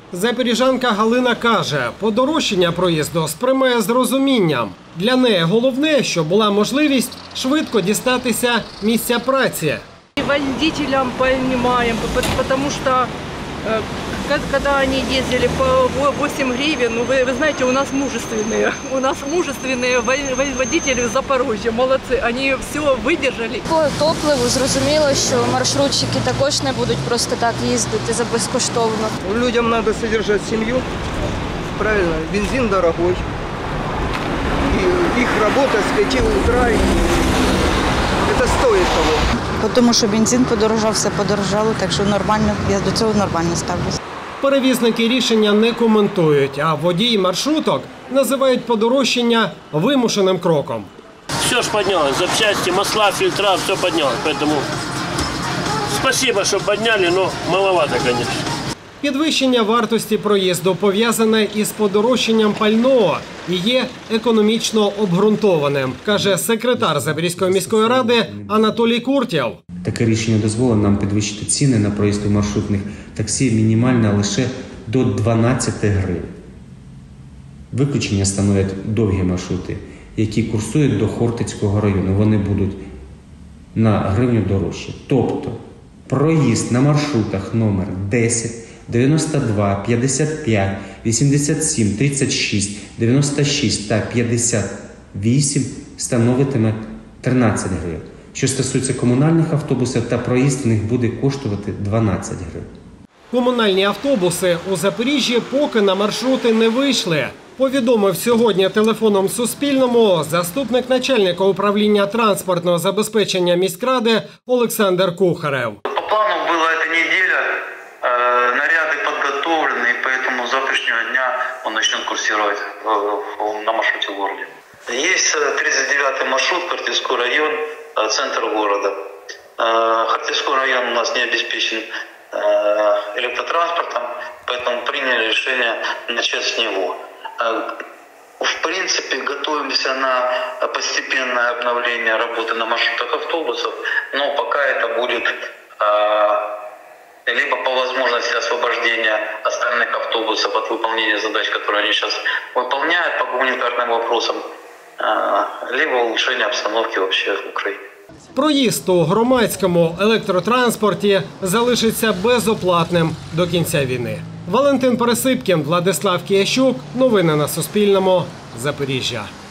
Запоріжанка Галина каже, подорожчання проїзду сприймає з розумінням. Для неї головне, щоб була можливість швидко дістатися місця праці. Водителям понимаем, потому что когда они ездили по 8 гривен, ну вы знаете, у нас мужественные водители в Запорожье, молодцы, они все выдержали. По топливу зрозуміло, що маршрутчики також не будуть просто так їздити за безкоштовно. Людям надо содержать семью, правильно, бензин дорогой, и их работа с 5 утра, это стоит того. Тому що бензин подорожав, все подорожало, так що нормально, я до цього нормально ставлюся. Перевізники рішення не коментують, а водії маршруток називають подорожчання вимушеним кроком. Все ж піднялось, запчасти, масла, фільтра, все піднялось. Тому спасибо, що підняли, але маловато, звісно. Підвищення вартості проїзду пов'язане із подорожчанням пального і є економічно обґрунтованим, каже секретар Запорізької міської ради Анатолій Куртєв. Таке рішення дозволить нам підвищити ціни на проїзд у маршрутних таксі мінімально лише до 12 гривень. Виключення становлять довгі маршрути, які курсують до Хортицького району. Вони будуть на гривню дорожче. Тобто проїзд на маршрутах номер 10, 92, 55, 87, 36, 96 та 58 становитиме 13 гривень. Що стосується комунальних автобусів, та проїзд в них буде коштувати 12 гривень. Комунальні автобуси у Запоріжжі поки на маршрути не вийшли. Повідомив сьогодні телефоном Суспільному заступник начальника управління транспортного забезпечення міськради Олександр Кухарев. По плану була ця неділя, наряди підготовлені, тому з завтрашнього дня він почне курсувати на маршруті в місті. Є 39-й маршрут, Хортицький район, центр города. Хортицкий район у нас не обеспечен электротранспортом, поэтому приняли решение начать с него. В принципе, готовимся на постепенное обновление работы на маршрутах автобусов, но пока это будет либо по возможности освобождения остальных автобусов от выполнения задач, которые они сейчас выполняют по гуманитарным вопросам, либо улучшение обстановки вообще в Украине. Проїзд у громадському електротранспорті залишиться безоплатним до кінця війни. Валентин Пересипкін, Владислав Киящук. Новини на Суспільному. Запоріжжя.